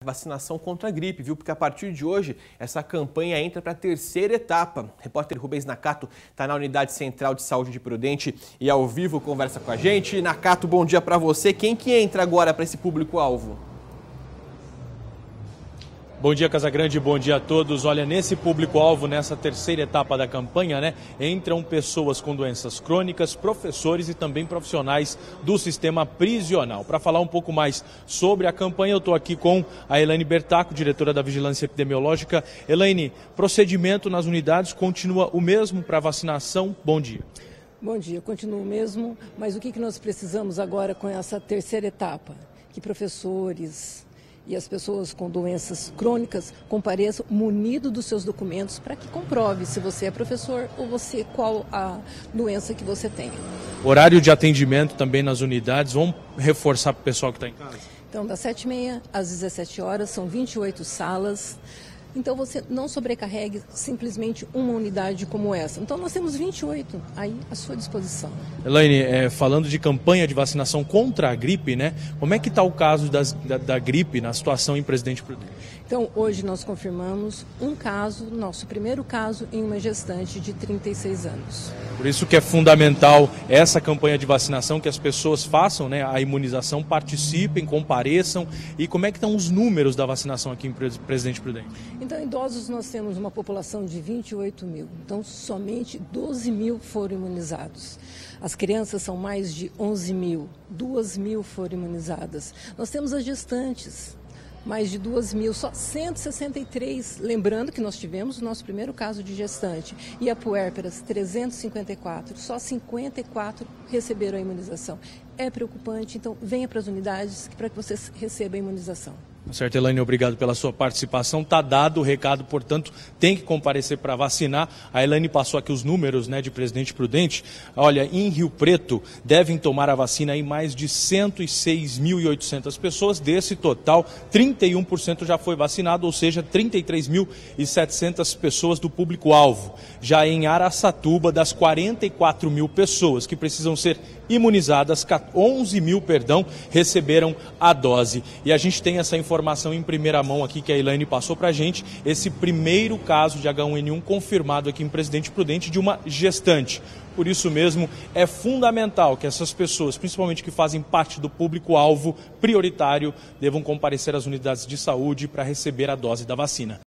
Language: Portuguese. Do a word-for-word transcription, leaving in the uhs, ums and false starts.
Vacinação contra a gripe, viu? Porque a partir de hoje, essa campanha entra para a terceira etapa. O repórter Rubens Nakato está na Unidade Central de Saúde de Prudente e ao vivo conversa com a gente. Nakato, bom dia para você. Quem que entra agora para esse público-alvo? Bom dia, Casagrande, bom dia a todos. Olha, nesse público-alvo, nessa terceira etapa da campanha, né, entram pessoas com doenças crônicas, professores e também profissionais do sistema prisional. Para falar um pouco mais sobre a campanha, eu estou aqui com a Elaine Bertaco, diretora da Vigilância Epidemiológica. Elaine, procedimento nas unidades continua o mesmo para vacinação? Bom dia. Bom dia, continua o mesmo, mas o que que nós precisamos agora com essa terceira etapa? Que professores e as pessoas com doenças crônicas compareçam munidos dos seus documentos para que comprove se você é professor ou você qual a doença que você tem. Horário de atendimento também nas unidades, vamos reforçar para o pessoal que está em casa? Então, das sete e meia às dezessete horas, são vinte e oito salas. Então, você não sobrecarregue simplesmente uma unidade como essa. Então, nós temos vinte e oito aí à sua disposição. Elaine, é, falando de campanha de vacinação contra a gripe, né? Como é que está o caso das, da, da gripe na situação em Presidente Prudente? Então, hoje nós confirmamos um caso, nosso primeiro caso em uma gestante de trinta e seis anos. Por isso que é fundamental essa campanha de vacinação, que as pessoas façam, né, a imunização, participem, compareçam. E como é que estão os números da vacinação aqui em Presidente Prudente? Então, idosos nós temos uma população de vinte e oito mil, então somente doze mil foram imunizados. As crianças são mais de onze mil, duas mil foram imunizadas. Nós temos as gestantes, mais de duas mil, só cento e sessenta e três, lembrando que nós tivemos o nosso primeiro caso de gestante. E a puérperas, trezentos e cinquenta e quatro, só cinquenta e quatro receberam a imunização. É preocupante, então venha para as unidades para que você receba a imunização. Certo, Elaine, obrigado pela sua participação. Está dado o recado, portanto, tem que comparecer para vacinar. A Elaine passou aqui os números, né, de Presidente Prudente. Olha, em Rio Preto devem tomar a vacina aí mais de cento e seis mil e oitocentas pessoas. Desse total, trinta e um por cento já foi vacinado, ou seja, trinta e três mil e setecentas pessoas do público-alvo. Já em Araçatuba, das quarenta e quatro mil pessoas que precisam ser imunizadas, onze mil, perdão, receberam a dose. E a gente tem essa informação em primeira mão aqui que a Elaine passou para a gente, esse primeiro caso de H um N um confirmado aqui em Presidente Prudente de uma gestante. Por isso mesmo, é fundamental que essas pessoas, principalmente que fazem parte do público-alvo prioritário, devam comparecer às unidades de saúde para receber a dose da vacina.